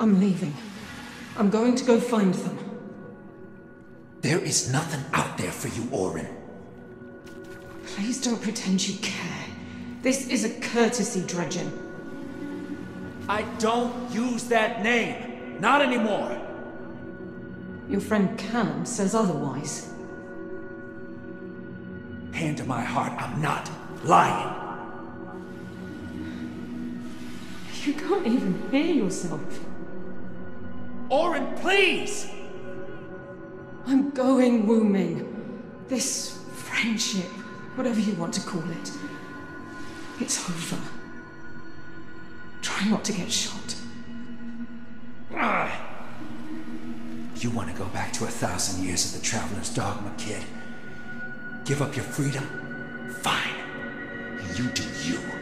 I'm leaving. I'm going to go find them. There is nothing out there for you, Orin. Please don't pretend you care. This is a courtesy, Dredgen. I don't use that name. Not anymore. Your friend Callum says otherwise. Hand to my heart, I'm not lying. You can't even hear yourself. Orin, please! I'm going, Wu Ming. This friendship, whatever you want to call it, it's over. Try not to get shot. You want to go back to 1,000 years of the Traveler's Dogma, kid? Give up your freedom? Fine. You do you.